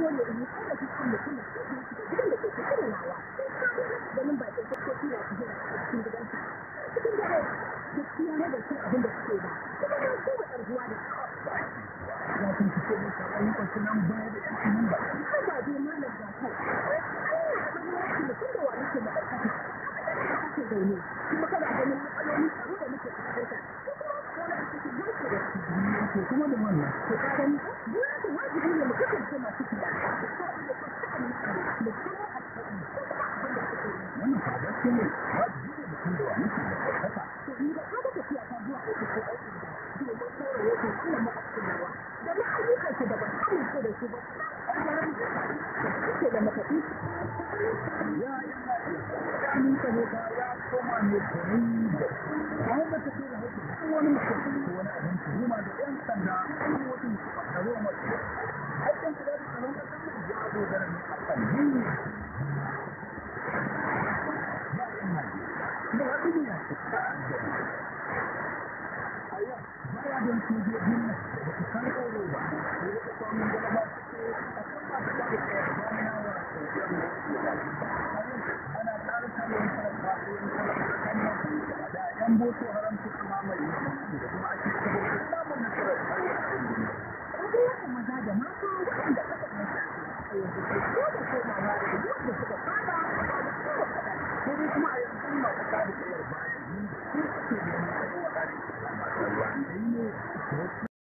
dole in yi kada su kan mutum da su gidan da ke kusa da nawa ganin ba sai ko kira su jira a cikin gidansa cikin dare gaskiya ne da su abin da suke ba kuma na so ba karbuwa da ya san ki ce musu ayyukan su nan baya da yan nan ba har ba dai malam da kai mutum da wani ke ma'aikata ake zaune kuma kana ganin matsaloli tsaro da muke fuskanta kuma da wannan to ka gani dole ne wajibi ne mu kasance masu kula wannan ba gaskiya ne wajibi ne mutum da wani ke ma'aikata to ni da ka ga tafiya ta zuwa aiki ko aiki da domin kore yake Allah ma akinawa da ma ayyukansa da ban amince da su ba ke da makaɗi ya yi tsaro ta ya koma ne kuri da a wanda ta ce da hukun wani mutum ko wani abin tuhuma da yan sanda ko wasu tsaro masu aikin su da tsaron kasar mai ya dogara ne a kan yin ba yan haji da wasu ne ya ce ta a yau baya don sojojin nan da su san tsoro ba ko da kwamin galaba suke a kan masu da ke gwamnawa ana tsara tsarin da yan boko haram su kuma mai da kuma ake samun nasarar tsarin maza da mata waɗanda aka kasa a yanzu ko da komawa da yadda suka fada sai dai kuma a yanzu masu kare tsayar bayan yi su suke neman a yi wa kare masu ruwa ne